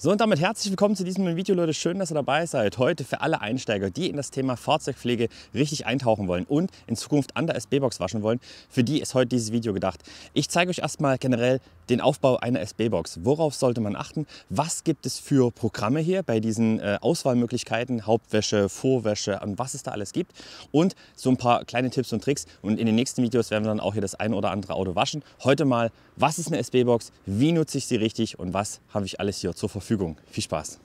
So, und damit herzlich willkommen zu diesem Video, Leute. Schön, dass ihr dabei seid. Heute für alle Einsteiger, die in das Thema Fahrzeugpflege richtig eintauchen wollen und in Zukunft an der SB-Box waschen wollen. Für die ist heute dieses Video gedacht. Ich zeige euch erstmal generell den Aufbau einer SB-Box. Worauf sollte man achten? Was gibt es für Programme hier bei diesen Auswahlmöglichkeiten, Hauptwäsche, Vorwäsche und was es da alles gibt. Und so ein paar kleine Tipps und Tricks. Und in den nächsten Videos werden wir dann auch hier das ein oder andere Auto waschen. Heute mal, was ist eine SB-Box? Wie nutze ich sie richtig? Und was habe ich alles hier zur Verfügung? Viel Spaß!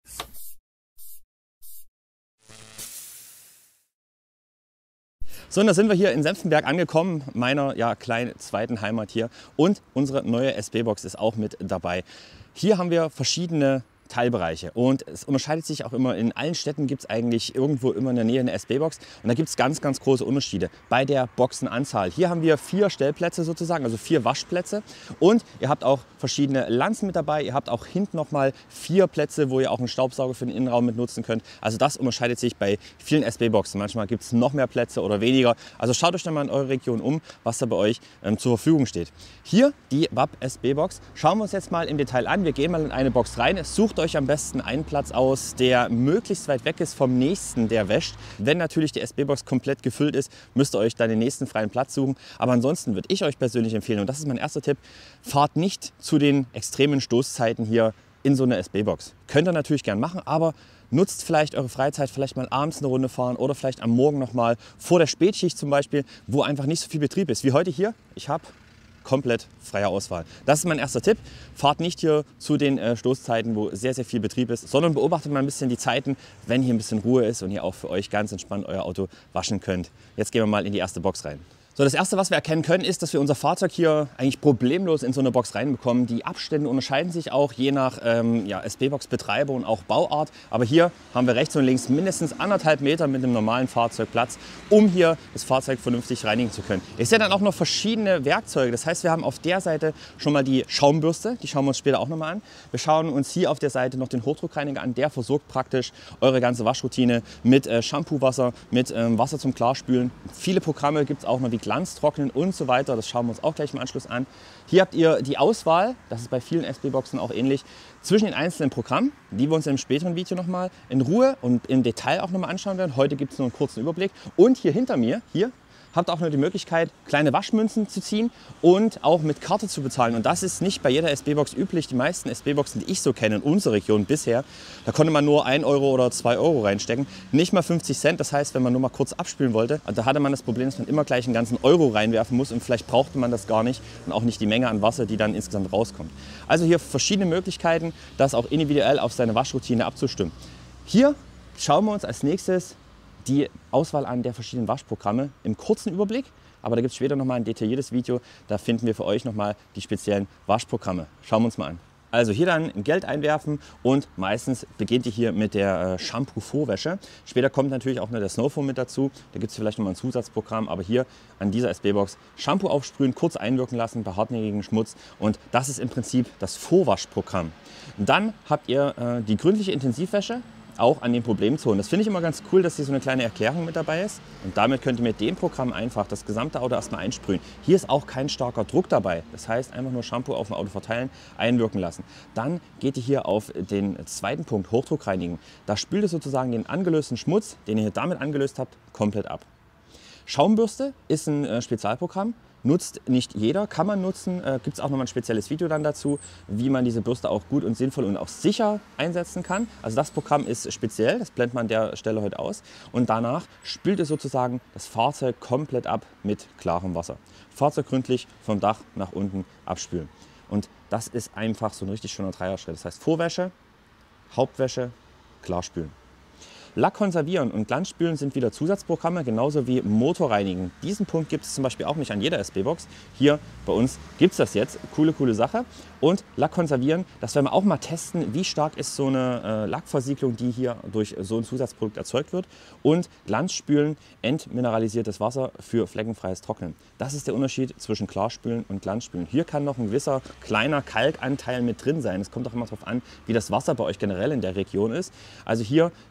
So, und da sind wir hier in Senftenberg angekommen, meiner kleinen zweiten Heimat hier. Und unsere neue SB-Box ist auch mit dabei. Hier haben wir verschiedene Teilbereiche und es unterscheidet sich auch immer, in allen Städten gibt es eigentlich irgendwo immer in der Nähe eine SB-Box und da gibt es ganz große Unterschiede bei der Boxenanzahl. Hier haben wir 4 Stellplätze sozusagen, also 4 Waschplätze und ihr habt auch verschiedene Lanzen mit dabei, ihr habt auch hinten nochmal 4 Plätze, wo ihr auch einen Staubsauger für den Innenraum mit nutzen könnt. Also das unterscheidet sich bei vielen SB-Boxen. Manchmal gibt es noch mehr Plätze oder weniger. Also schaut euch dann mal in eurer Region um, was da bei euch zur Verfügung steht. Hier die WAP SB-Box. Schauen wir uns jetzt mal im Detail an. Wir gehen mal in eine Box rein. Sucht euch am besten einen Platz aus, der möglichst weit weg ist vom nächsten, der wäscht. Wenn natürlich die SB-Box komplett gefüllt ist, müsst ihr euch dann den nächsten freien Platz suchen. Aber ansonsten würde ich euch persönlich empfehlen, und das ist mein erster Tipp, fahrt nicht zu den extremen Stoßzeiten hier in so eine SB-Box. Könnt ihr natürlich gern machen, aber nutzt vielleicht eure Freizeit, vielleicht mal abends eine Runde fahren oder vielleicht am Morgen noch mal vor der Spätschicht zum Beispiel, wo einfach nicht so viel Betrieb ist. Wie heute hier. Ich habe komplett freie Auswahl. Das ist mein erster Tipp. Fahrt nicht hier zu den Stoßzeiten, wo sehr viel Betrieb ist, sondern beobachtet mal ein bisschen die Zeiten, wenn hier ein bisschen Ruhe ist und ihr auch für euch ganz entspannt euer Auto waschen könnt. Jetzt gehen wir mal in die erste Box rein. So, das erste, was wir erkennen können, ist, dass wir unser Fahrzeug hier eigentlich problemlos in so eine Box reinbekommen. Die Abstände unterscheiden sich auch je nach SB-Box-Betreiber und auch Bauart. Aber hier haben wir rechts und links mindestens 1,5 Meter mit einem normalen Fahrzeug Platz, um hier das Fahrzeug vernünftig reinigen zu können. Ich sehe dann auch noch verschiedene Werkzeuge. Das heißt, wir haben auf der Seite schon mal die Schaumbürste. Die schauen wir uns später auch nochmal an. Wir schauen uns hier auf der Seite noch den Hochdruckreiniger an. Der versorgt praktisch eure ganze Waschroutine mit Shampoo-Wasser, mit Wasser zum Klarspülen. Viele Programme gibt es auch noch wie Glanztrocknen und so weiter. Das schauen wir uns auch gleich im Anschluss an. Hier habt ihr die Auswahl, das ist bei vielen SB-Boxen auch ähnlich, zwischen den einzelnen Programmen, die wir uns im späteren Video nochmal in Ruhe und im Detail auch nochmal anschauen werden. Heute gibt es nur einen kurzen Überblick. Und hier hinter mir, hier, habt auch noch die Möglichkeit, kleine Waschmünzen zu ziehen und auch mit Karte zu bezahlen. Und das ist nicht bei jeder SB-Box üblich. Die meisten SB-Boxen, die ich so kenne in unserer Region bisher, da konnte man nur 1 Euro oder 2 Euro reinstecken. Nicht mal 50 Cent. Das heißt, wenn man nur mal kurz abspülen wollte, da hatte man das Problem, dass man immer gleich einen ganzen Euro reinwerfen muss und vielleicht brauchte man das gar nicht und auch nicht die Menge an Wasser, die dann insgesamt rauskommt. Also hier verschiedene Möglichkeiten, das auch individuell auf seine Waschroutine abzustimmen. Hier schauen wir uns als nächstes die Auswahl an der verschiedenen Waschprogramme im kurzen Überblick. Aber da gibt es später nochmal ein detailliertes Video. Da finden wir für euch nochmal die speziellen Waschprogramme. Schauen wir uns mal an. Also hier dann Geld einwerfen und meistens beginnt ihr hier mit der Shampoo-Vorwäsche. Später kommt natürlich auch noch der Snowfoam mit dazu. Da gibt es vielleicht nochmal ein Zusatzprogramm. Aber hier an dieser SB-Box Shampoo aufsprühen, kurz einwirken lassen bei hartnäckigem Schmutz. Und das ist im Prinzip das Vorwaschprogramm. Dann habt ihr die gründliche Intensivwäsche, auch an den Problemzonen. Das finde ich immer ganz cool, dass hier so eine kleine Erklärung mit dabei ist. Und damit könnt ihr mit dem Programm einfach das gesamte Auto erstmal einsprühen. Hier ist auch kein starker Druck dabei. Das heißt, einfach nur Shampoo auf dem Auto verteilen, einwirken lassen. Dann geht ihr hier auf den zweiten Punkt, Hochdruck reinigen. Da spült ihr sozusagen den angelösten Schmutz, den ihr hier damit angelöst habt, komplett ab. Schaumbürste ist ein Spezialprogramm. Nutzt nicht jeder, kann man nutzen. Gibt es auch noch mal ein spezielles Video dann dazu, wie man diese Bürste auch gut und sinnvoll und auch sicher einsetzen kann. Also das Programm ist speziell, das blendet man an der Stelle heute aus. Und danach spült es sozusagen das Fahrzeug komplett ab mit klarem Wasser. Fahrzeug gründlich vom Dach nach unten abspülen. Und das ist einfach so ein richtig schöner Dreierschritt. Das heißt Vorwäsche, Hauptwäsche, Klarspülen. Lack konservieren und Glanzspülen sind wieder Zusatzprogramme, genauso wie Motorreinigen. Diesen Punkt gibt es zum Beispiel auch nicht an jeder SB-Box. Hier bei uns gibt es das jetzt. Coole Sache. Und Lack konservieren, das werden wir auch mal testen, wie stark ist so eine Lackversiegelung, die hier durch so ein Zusatzprodukt erzeugt wird. Und Glanzspülen, entmineralisiertes Wasser für fleckenfreies Trocknen. Das ist der Unterschied zwischen Klarspülen und Glanzspülen. Hier kann noch ein gewisser kleiner Kalkanteil mit drin sein. Es kommt auch immer darauf an, wie das Wasser bei euch generell in der Region ist. Also hier nach dem Klarspülen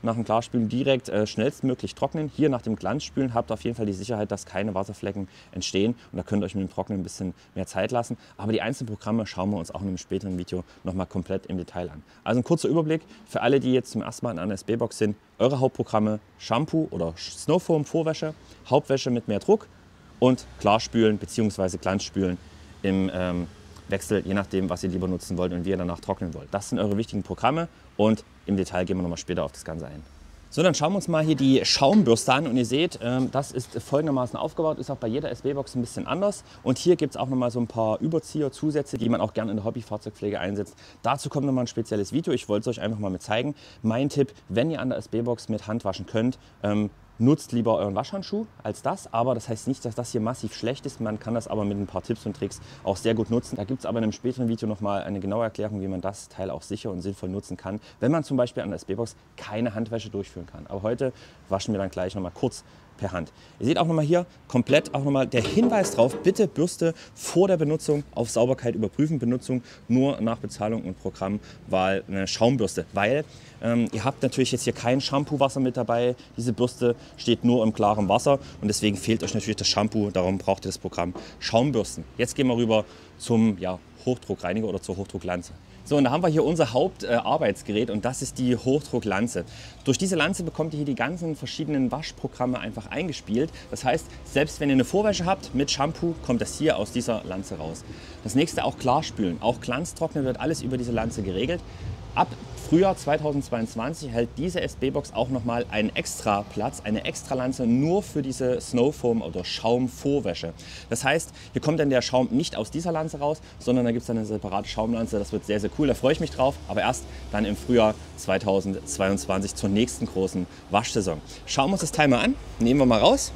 Klarspülen direkt schnellstmöglich trocknen. Hier nach dem Glanzspülen habt ihr auf jeden Fall die Sicherheit, dass keine Wasserflecken entstehen und da könnt ihr euch mit dem Trocknen ein bisschen mehr Zeit lassen. Aber die einzelnen Programme schauen wir uns auch in einem späteren Video nochmal komplett im Detail an. Also ein kurzer Überblick für alle, die jetzt zum ersten Mal in einer SB-Box sind. Eure Hauptprogramme: Shampoo oder Snowfoam Vorwäsche, Hauptwäsche mit mehr Druck und Klarspülen bzw. Glanzspülen im Wechsel, je nachdem, was ihr lieber nutzen wollt und wie ihr danach trocknen wollt. Das sind eure wichtigen Programme und im Detail gehen wir nochmal später auf das Ganze ein. So, dann schauen wir uns mal hier die Schaumbürste an und ihr seht, das ist folgendermaßen aufgebaut, ist auch bei jeder SB-Box ein bisschen anders. Und hier gibt es auch nochmal so ein paar Überzieher, Zusätze, die man auch gerne in der Hobbyfahrzeugpflege einsetzt. Dazu kommt nochmal ein spezielles Video, ich wollte es euch einfach mal mit zeigen. Mein Tipp, wenn ihr an der SB-Box mit Hand waschen könnt, nutzt lieber euren Waschhandschuh als das, aber das heißt nicht, dass das hier massiv schlecht ist. Man kann das aber mit ein paar Tipps und Tricks auch sehr gut nutzen. Da gibt es aber in einem späteren Video nochmal eine genaue Erklärung, wie man das Teil auch sicher und sinnvoll nutzen kann, wenn man zum Beispiel an der SB-Box keine Handwäsche durchführen kann. Aber heute waschen wir dann gleich nochmal kurz per Hand. Ihr seht auch nochmal hier komplett auch nochmal der Hinweis drauf, bitte Bürste vor der Benutzung auf Sauberkeit überprüfen. Benutzung nur nach Bezahlung und Programmwahl eine Schaumbürste, weil ihr habt natürlich jetzt hier kein Shampoo-Wasser mit dabei. Diese Bürste steht nur im klaren Wasser und deswegen fehlt euch natürlich das Shampoo. Darum braucht ihr das Programm Schaumbürsten. Jetzt gehen wir rüber zum Hochdruckreiniger oder zur Hochdrucklanze. So, und da haben wir hier unser Hauptarbeitsgerät und das ist die Hochdrucklanze. Durch diese Lanze bekommt ihr hier die ganzen verschiedenen Waschprogramme einfach eingespielt. Das heißt, selbst wenn ihr eine Vorwäsche habt mit Shampoo, kommt das hier aus dieser Lanze raus. Das nächste auch Klarspülen. Auch Glanztrocknen wird alles über diese Lanze geregelt. Ab Frühjahr 2022 hält diese SB-Box auch nochmal einen extra Platz, eine extra Lanze nur für diese Snowfoam oder Schaumvorwäsche. Das heißt, hier kommt dann der Schaum nicht aus dieser Lanze raus, sondern da gibt es dann eine separate Schaumlanze. Das wird sehr, sehr cool, da freue ich mich drauf, aber erst dann im Frühjahr 2022 zur nächsten großen Waschsaison. Schauen wir uns das Teil mal an, nehmen wir mal raus.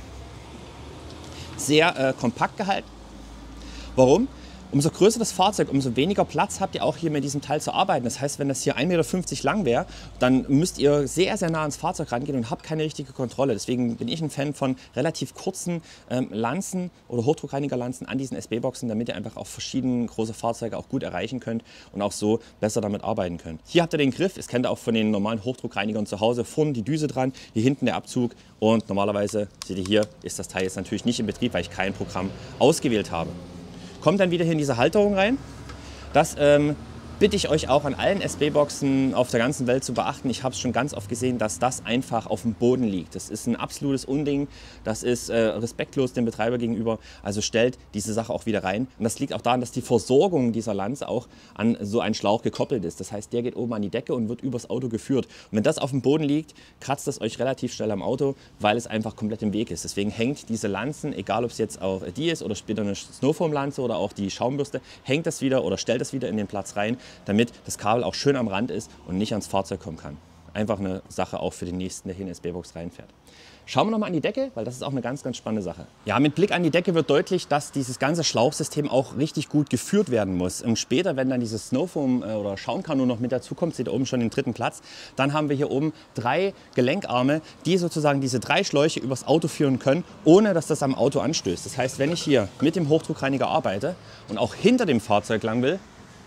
Sehr kompakt gehalten. Warum? Umso größer das Fahrzeug, umso weniger Platz habt ihr auch hier mit diesem Teil zu arbeiten. Das heißt, wenn das hier 1,50 Meter lang wäre, dann müsst ihr sehr, sehr nah ans Fahrzeug rangehen und habt keine richtige Kontrolle. Deswegen bin ich ein Fan von relativ kurzen Lanzen oder Hochdruckreinigerlanzen an diesen SB-Boxen, damit ihr einfach auch verschiedene große Fahrzeuge auch gut erreichen könnt und auch so besser damit arbeiten könnt. Hier habt ihr den Griff, das kennt ihr auch von den normalen Hochdruckreinigern zu Hause. Vorne die Düse dran, hier hinten der Abzug und normalerweise, seht ihr hier, ist das Teil jetzt natürlich nicht in Betrieb, weil ich kein Programm ausgewählt habe. Kommt dann wieder hier in diese Halterung rein. Das bitte ich euch auch an allen SB-Boxen auf der ganzen Welt zu beachten. Ich habe es schon ganz oft gesehen, dass das einfach auf dem Boden liegt. Das ist ein absolutes Unding. Das ist respektlos dem Betreiber gegenüber. Also stellt diese Sache auch wieder rein. Und das liegt auch daran, dass die Versorgung dieser Lanze auch an so einen Schlauch gekoppelt ist. Das heißt, der geht oben an die Decke und wird übers Auto geführt. Und wenn das auf dem Boden liegt, kratzt es euch relativ schnell am Auto, weil es einfach komplett im Weg ist. Deswegen hängt diese Lanzen, egal ob es jetzt auch die ist oder später eine Snowfoam-Lanze oder auch die Schaumbürste, hängt das wieder oder stellt das wieder in den Platz rein, damit das Kabel auch schön am Rand ist und nicht ans Fahrzeug kommen kann. Einfach eine Sache auch für den nächsten, der hier in die SB-Box reinfährt. Schauen wir nochmal an die Decke, weil das ist auch eine ganz, ganz spannende Sache. Ja, mit Blick an die Decke wird deutlich, dass dieses ganze Schlauchsystem auch richtig gut geführt werden muss. Und später, wenn dann dieses Snowfoam oder Schaumkanu noch mit dazu kommt, seht ihr oben schon den dritten Platz, dann haben wir hier oben 3 Gelenkarme, die sozusagen diese 3 Schläuche übers Auto führen können, ohne dass das am Auto anstößt. Das heißt, wenn ich hier mit dem Hochdruckreiniger arbeite und auch hinter dem Fahrzeug lang will,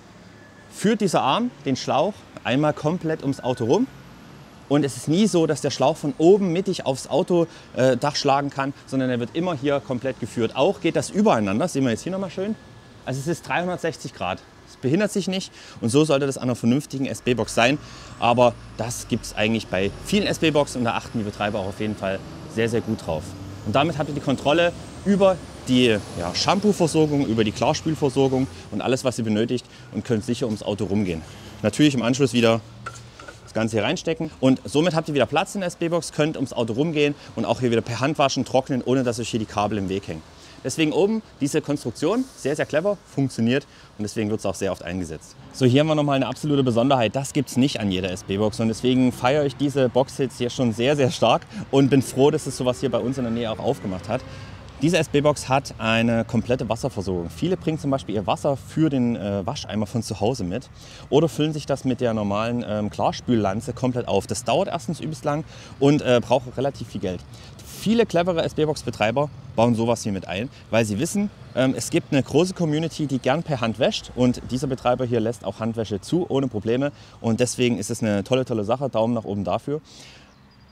führt dieser Arm den Schlauch einmal komplett ums Auto rum. Und es ist nie so, dass der Schlauch von oben mittig aufs Autodach schlagen kann, sondern er wird immer hier komplett geführt. Auch geht das übereinander, das sehen wir jetzt hier nochmal schön. Also es ist 360 Grad. Es behindert sich nicht und so sollte das an einer vernünftigen SB-Box sein. Aber das gibt es eigentlich bei vielen SB-Boxen und da achten die Betreiber auch auf jeden Fall sehr, sehr gut drauf. Und damit habt ihr die Kontrolle über die Shampoo-Versorgung, über die Klarspülversorgung und alles, was ihr benötigt und könnt sicher ums Auto rumgehen. Natürlich im Anschluss wieder das Ganze hier reinstecken und somit habt ihr wieder Platz in der SB-Box, könnt ums Auto rumgehen und auch hier wieder per Hand waschen, trocknen, ohne dass euch hier die Kabel im Weg hängen. Deswegen oben diese Konstruktion, sehr, sehr clever, funktioniert und deswegen wird es auch sehr oft eingesetzt. So, hier haben wir nochmal eine absolute Besonderheit. Das gibt es nicht an jeder SB-Box und deswegen feiere ich diese Box jetzt hier schon sehr, sehr stark und bin froh, dass es sowas hier bei uns in der Nähe auch aufgemacht hat. Diese SB-Box hat eine komplette Wasserversorgung. Viele bringen zum Beispiel ihr Wasser für den Wascheimer von zu Hause mit oder füllen sich das mit der normalen Klarspüllanze komplett auf. Das dauert erstens übelst lang und braucht relativ viel Geld. Viele clevere SB-Box-Betreiber bauen sowas hier mit ein, weil sie wissen, es gibt eine große Community, die gern per Hand wäscht und dieser Betreiber hier lässt auch Handwäsche zu, ohne Probleme und deswegen ist es eine tolle, tolle Sache. Daumen nach oben dafür.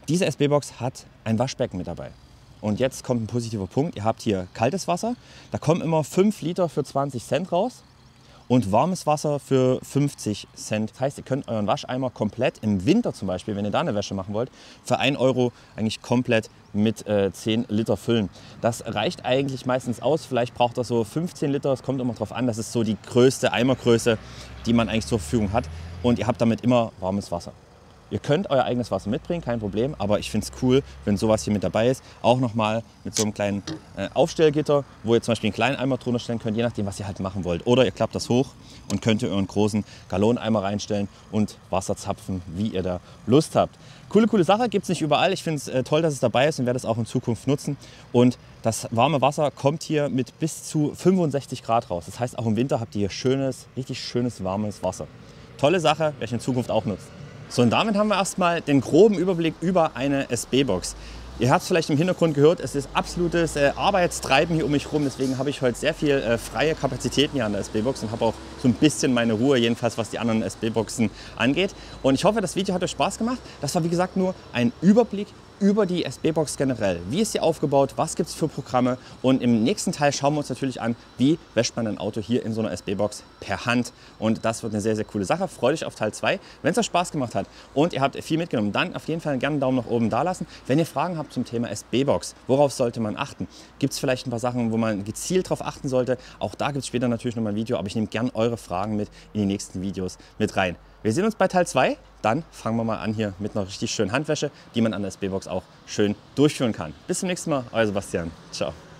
Diese SB-Box hat ein Waschbecken mit dabei. Und jetzt kommt ein positiver Punkt. Ihr habt hier kaltes Wasser. Da kommen immer 5 Liter für 20 Cent raus. Und warmes Wasser für 50 Cent. Das heißt, ihr könnt euren Wascheimer komplett im Winter zum Beispiel, wenn ihr da eine Wäsche machen wollt, für 1 Euro eigentlich komplett mit 10 Liter füllen. Das reicht eigentlich meistens aus. Vielleicht braucht das so 15 Liter. Es kommt immer darauf an. Das ist so die größte Eimergröße, die man eigentlich zur Verfügung hat. Und ihr habt damit immer warmes Wasser. Ihr könnt euer eigenes Wasser mitbringen, kein Problem, aber ich finde es cool, wenn sowas hier mit dabei ist. Auch nochmal mit so einem kleinen Aufstellgitter, wo ihr zum Beispiel einen kleinen Eimer drunter stellen könnt, je nachdem, was ihr halt machen wollt. Oder ihr klappt das hoch und könnt ihr euren großen Galloneimer reinstellen und Wasser zapfen, wie ihr da Lust habt. Coole Sache, gibt es nicht überall. Ich finde es toll, dass es dabei ist und werde es auch in Zukunft nutzen. Und das warme Wasser kommt hier mit bis zu 65 Grad raus. Das heißt, auch im Winter habt ihr hier schönes, richtig schönes, warmes Wasser. Tolle Sache, werde ich in Zukunft auch nutzen. So, und damit haben wir erstmal den groben Überblick über eine SB-Box. Ihr habt es vielleicht im Hintergrund gehört, es ist absolutes Arbeitstreiben hier um mich herum. Deswegen habe ich heute sehr viel freie Kapazitäten hier an der SB-Box und habe auch so ein bisschen meine Ruhe, jedenfalls was die anderen SB-Boxen angeht. Und ich hoffe, das Video hat euch Spaß gemacht. Das war wie gesagt nur ein Überblick über die SB-Box generell. Wie ist sie aufgebaut, was gibt es für Programme, und im nächsten Teil schauen wir uns natürlich an, wie wäscht man ein Auto hier in so einer SB-Box per Hand. Und das wird eine sehr coole Sache. Freut euch auf Teil 2. Wenn es euch Spaß gemacht hat und ihr habt viel mitgenommen, dann auf jeden Fall gerne einen Daumen nach oben da lassen. Wenn ihr Fragen habt zum Thema SB-Box, worauf sollte man achten? Gibt es vielleicht ein paar Sachen, wo man gezielt darauf achten sollte? Auch da gibt es später natürlich noch mal ein Video, aber ich nehme gerne eure Fragen mit in die nächsten Videos mit rein. Wir sehen uns bei Teil 2. Dann fangen wir mal an hier mit einer richtig schönen Handwäsche, die man an der SB-Box auch schön durchführen kann. Bis zum nächsten Mal, euer Sebastian. Ciao.